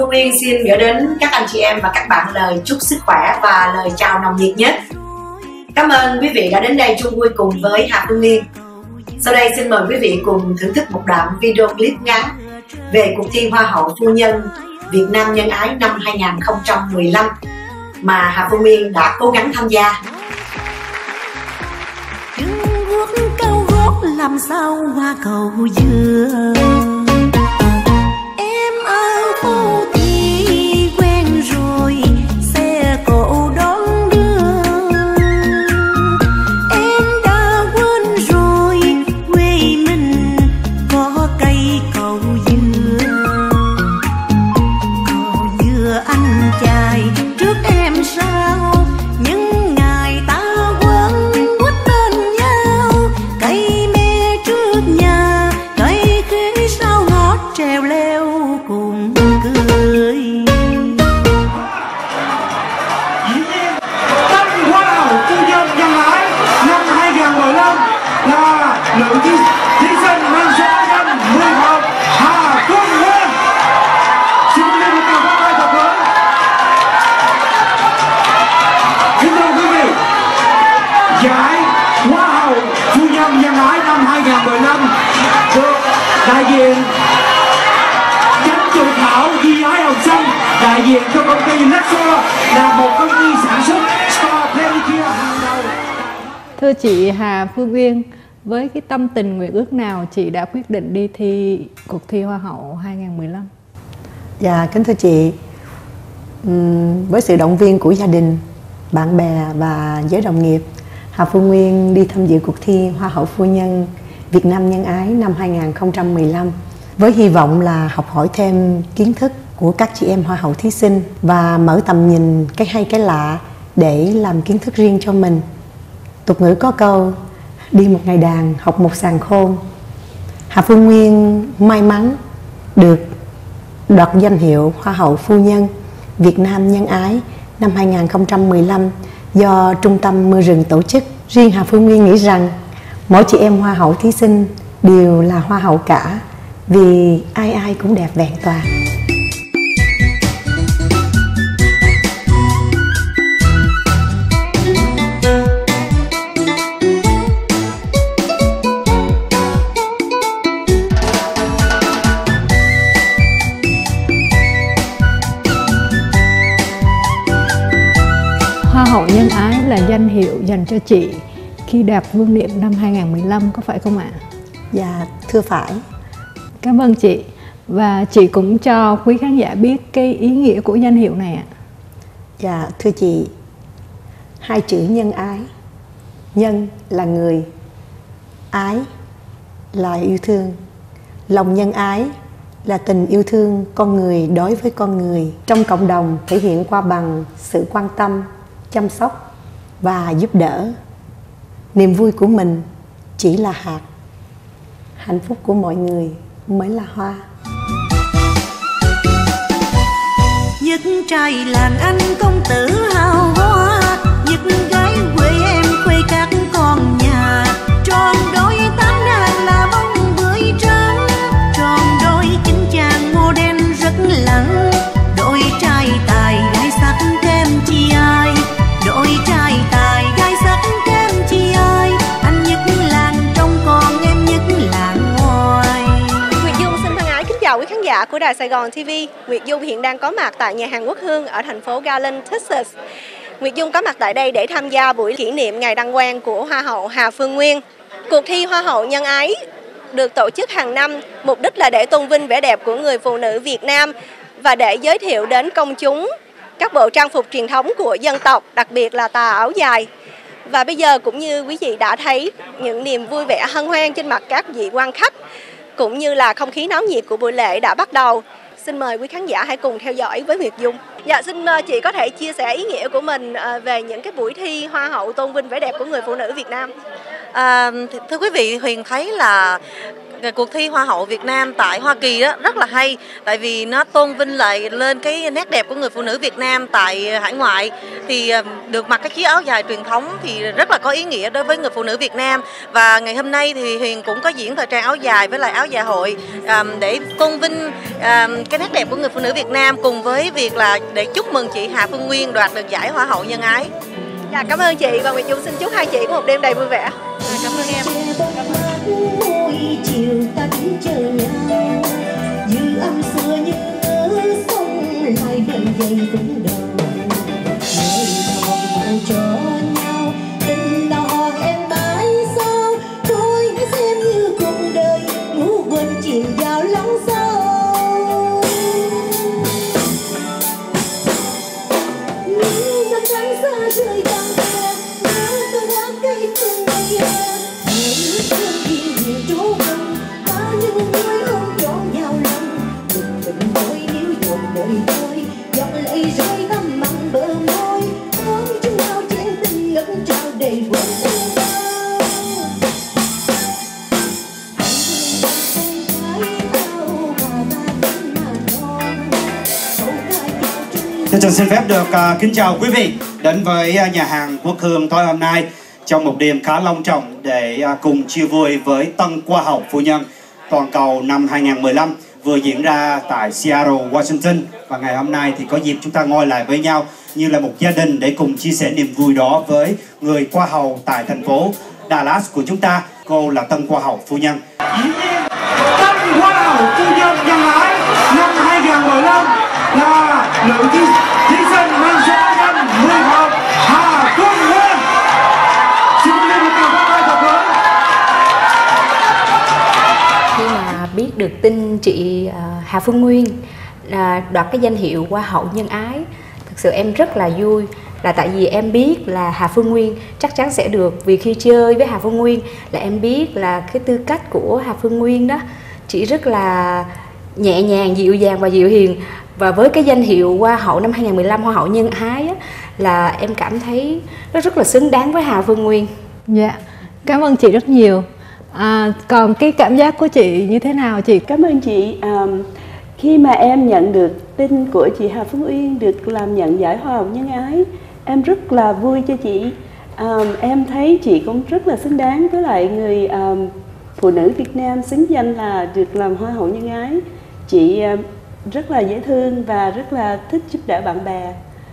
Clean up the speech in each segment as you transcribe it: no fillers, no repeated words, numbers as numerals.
Phương Uyên xin gửi đến các anh chị em và các bạn lời chúc sức khỏe và lời chào nồng nhiệt nhất. Cảm ơn quý vị đã đến đây chung vui cùng với Hà Phương Uyên. Sau đây xin mời quý vị cùng thưởng thức một đoạn video clip ngắn về cuộc thi Hoa hậu Phu nhân Việt Nam Nhân Ái năm 2015 mà Hà Phương Uyên đã cố gắng tham gia. Trưng guốc cao gót làm sao hoa cầu dừa. Em ở phố thì quen rồi, xe cộ đón đưa. Em đã quên rồi quê mình có cây cầu dừa. Cầu dừa anh chài trước em sao, những ngày ta quấn quýt bên nhau. Cây me trước nhà, cây khế sau ngót treo leo cùng cười. Dĩ nhiên, tân Hoa hậu Phu nhân Nhân Ái năm 2015 là nữ thí sinh mang số năm 11 Hà Phương Uyên. Xin quý vị một tràng pháo tay thật lớn. Kính thưa quý vị, giải Hoa hậu Phu nhân Nhân Ái năm 2015 được đại diện Chánh Chủ Thảo Di Ái Hồng Xanh, đại diện cho công ty Lexo, là một công ty sản xuất spa pedicure hàng đầu. Thưa chị Hà Phương Uyên, với cái tâm tình nguyện ước nào chị đã quyết định đi thi cuộc thi Hoa hậu 2015? Dạ, kính thưa chị, với sự động viên của gia đình, bạn bè và giới đồng nghiệp, Hà Phương Uyên đi tham dự cuộc thi Hoa hậu Phu nhân Việt Nam Nhân Ái năm 2015 với hy vọng là học hỏi thêm kiến thức của các chị em Hoa hậu thí sinh và mở tầm nhìn cái hay cái lạ để làm kiến thức riêng cho mình. Tục ngữ có câu đi một ngày đàn học một sàng khôn. Hà Phương Uyên may mắn được đoạt danh hiệu Hoa hậu Phu nhân Việt Nam Nhân Ái năm 2015 do Trung tâm Mưa Rừng tổ chức. Riêng Hà Phương Uyên nghĩ rằng mỗi chị em Hoa hậu thí sinh đều là Hoa hậu cả, vì ai ai cũng đẹp vẹn toàn. Hoa hậu Nhân Ái là danh hiệu dành cho chị khi đạt vương miện năm 2015, có phải không ạ? Dạ, thưa phải. Cảm ơn chị. Và chị cũng cho quý khán giả biết cái ý nghĩa của danh hiệu này ạ. Dạ, thưa chị, hai chữ nhân ái. Nhân là người, ái là yêu thương. Lòng nhân ái là tình yêu thương con người đối với con người trong cộng đồng, thể hiện qua bằng sự quan tâm, chăm sóc và giúp đỡ. Niềm vui của mình chỉ là hạt, hạnh phúc của mọi người mới là hoa. Nhất trai làng anh công tử hào hoa, nhất gái quê em khuê các con nhà. Tròn đôi tám nàng là bông bưởi trắng, tròn đôi chính chàng model rất lặng. Đôi trai tài gái sắc kem chi ai, đôi trai tài gái sắc kem chi ai. Anh nhất làng trong con em nhất làng ngoài. Nguyệt Dung xin thân ái kính chào quý khán giả của Đài Sài Gòn TV. Nguyệt Dung hiện đang có mặt tại nhà hàng Quốc Hương ở thành phố Garland, Texas. Nguyệt Dung có mặt tại đây để tham gia buổi kỷ niệm ngày đăng quang của Hoa hậu Hà Phương Uyên. Cuộc thi Hoa hậu Nhân Ái được tổ chức hàng năm, mục đích là để tôn vinh vẻ đẹp của người phụ nữ Việt Nam và để giới thiệu đến công chúng các bộ trang phục truyền thống của dân tộc, đặc biệt là tà áo dài. Và bây giờ cũng như quý vị đã thấy những niềm vui vẻ hân hoan trên mặt các vị quan khách, cũng như là không khí náo nhiệt của buổi lễ đã bắt đầu. Xin mời quý khán giả hãy cùng theo dõi với Nguyệt Dung. Dạ, xin chị có thể chia sẻ ý nghĩa của mình về những cái buổi thi Hoa hậu tôn vinh vẻ đẹp của người phụ nữ Việt Nam. Thưa quý vị, Huyền thấy là cuộc thi Hoa hậu Việt Nam tại Hoa Kỳ đó rất là hay, tại vì nó tôn vinh lại lên cái nét đẹp của người phụ nữ Việt Nam tại hải ngoại. Thì được mặc cái chiếc áo dài truyền thống thì rất là có ý nghĩa đối với người phụ nữ Việt Nam. Và ngày hôm nay thì Huyền cũng có diễn thời trang áo dài với lại áo dạ hội để tôn vinh cái nét đẹp của người phụ nữ Việt Nam, cùng với việc là để chúc mừng chị Hà Phương Nguyên đoạt được giải Hoa hậu Nhân ái. Dạ, cảm ơn chị và Nguyệt Dung xin chúc hai chị có một đêm đầy vui vẻ. Cảm ơn em. Chiều ta đứng chờ nhau, như âm xưa như nhớ sông lại bên dây vững đầu, nơi nào cho nhau tình đò em mãi sao, thôi xem như cuộc đời ngủ quên chìm vào lòng sâu. Những năm tháng xa rời bằng bè, tôi đã cây cùng ngày Trân xin phép được kính chào quý vị đến với nhà hàng Quốc Hương tối hôm nay trong một đêm khá long trọng để cùng chia vui với Tân Hoa hậu Phu Nhân toàn cầu năm 2015 vừa diễn ra tại Seattle, Washington. Và ngày hôm nay thì có dịp chúng ta ngồi lại với nhau như là một gia đình để cùng chia sẻ niềm vui đó với người Hoa hậu tại thành phố Dallas của chúng ta. Cô là Tân Hoa hậu Phu Nhân. Tân Hoa hậu Phu Nhân Nhân ái năm 2015 là nữ thí sinh mang số 11 Hà Phương Nguyên. Xin quý vị một tràng pháo tay thật lớn. Khi mà biết được tin chị Hà Phương Nguyên đoạt cái danh hiệu Hoa hậu Nhân ái, thực sự em rất là vui, là tại vì em biết là Hà Phương Nguyên chắc chắn sẽ được, vì khi chơi với Hà Phương Nguyên là em biết là cái tư cách của Hà Phương Nguyên đó, chị rất là nhẹ nhàng, dịu dàng và dịu hiền. Và với cái danh hiệu Hoa hậu năm 2015 Hoa hậu Nhân ái á, là em cảm thấy nó rất là xứng đáng với Hà Phương Nguyên. Dạ, cảm ơn chị rất nhiều. Còn cái cảm giác của chị như thế nào chị? Cảm ơn chị. Khi mà em nhận được tin của chị Hà Phương Uyên được làm nhận giải Hoa hậu Nhân ái, em rất là vui cho chị. Em thấy chị cũng rất là xứng đáng với lại người phụ nữ Việt Nam xứng danh là được làm Hoa hậu Nhân ái. Chị rất là dễ thương và rất là thích giúp đỡ bạn bè.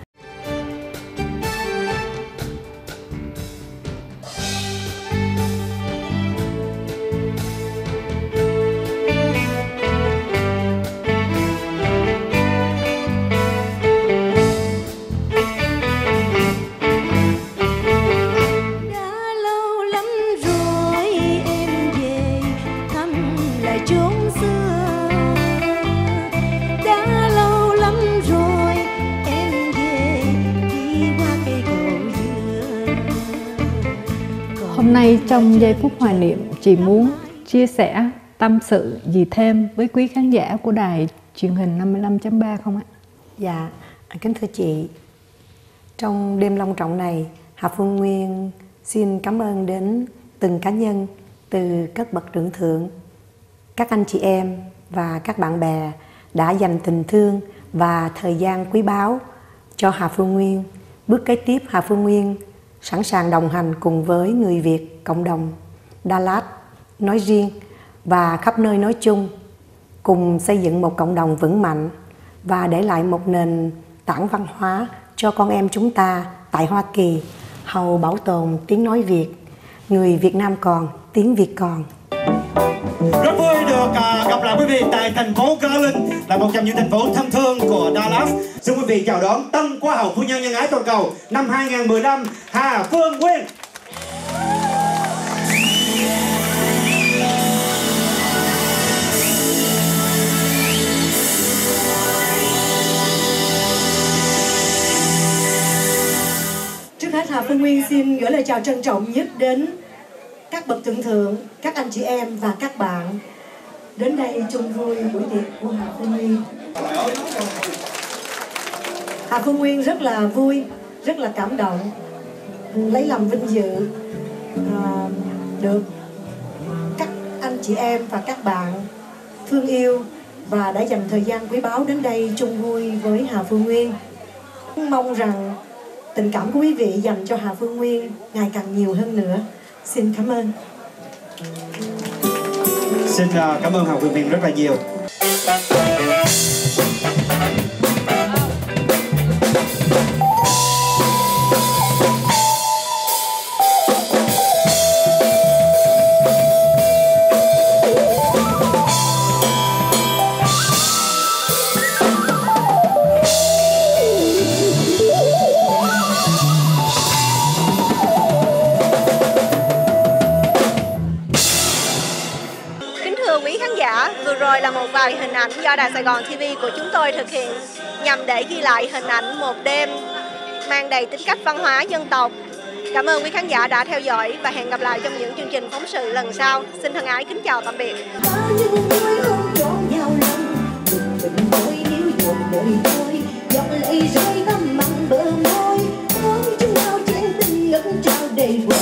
Hôm nay trong giây phút hoài niệm, chị muốn chia sẻ tâm sự gì thêm với quý khán giả của đài truyền hình 55.3 không ạ? Dạ, kính thưa chị, trong đêm long trọng này, Hà Phương Nguyên xin cảm ơn đến từng cá nhân, từ các bậc trưởng thượng, các anh chị em và các bạn bè đã dành tình thương và thời gian quý báu cho Hà Phương Nguyên. Bước kế tiếp, Hà Phương Nguyên sẵn sàng đồng hành cùng với người Việt cộng đồng Dallas nói riêng và khắp nơi nói chung, cùng xây dựng một cộng đồng vững mạnh và để lại một nền tảng văn hóa cho con em chúng ta tại Hoa Kỳ, hầu bảo tồn tiếng nói Việt. Người Việt Nam còn, tiếng Việt còn. Rất vui được gặp lại quý vị tại thành phố Garland, là một trong những thành phố thân thương của Dallas. Xin quý vị chào đón Tân Hoa hậu Phu Nhân Nhân ái toàn cầu năm 2015 Hà Phương Nguyên. Trước hết, Hà Phương Nguyên xin gửi lời chào trân trọng nhất đến các bậc thượng thượng, các anh chị em và các bạn đến đây chung vui buổi tiệc của Hà Phương Nguyên. Hà Phương Nguyên rất là vui, rất là cảm động, lấy làm vinh dự được các anh chị em và các bạn thương yêu và đã dành thời gian quý báu đến đây chung vui với Hà Phương Nguyên. Mong rằng tình cảm của quý vị dành cho Hà Phương Nguyên ngày càng nhiều hơn nữa. Xin cảm ơn. Xin cảm ơn Hà Phương Nguyên rất là nhiều. Vừa rồi là một vài hình ảnh do Đài Sài Gòn TV của chúng tôi thực hiện nhằm để ghi lại hình ảnh một đêm mang đầy tính cách văn hóa dân tộc. Cảm ơn quý khán giả đã theo dõi và hẹn gặp lại trong những chương trình phóng sự lần sau. Xin thân ái kính chào tạm biệt. Dòng lệ rơi ngâm mặn bờ môi, ôi chúng bao trên tình ngất trao đầy